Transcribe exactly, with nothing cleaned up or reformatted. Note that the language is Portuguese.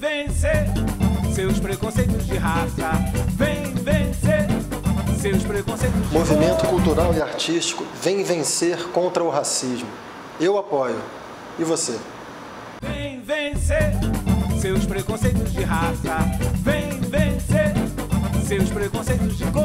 vencer seus preconceitos de raça. Vem vencer seus preconceitos de Movimento cultural e artístico vem vencer contra o racismo. Eu apoio. E você? Vem vencer seus preconceitos de raça. Vem vencer seus preconceitos de cor.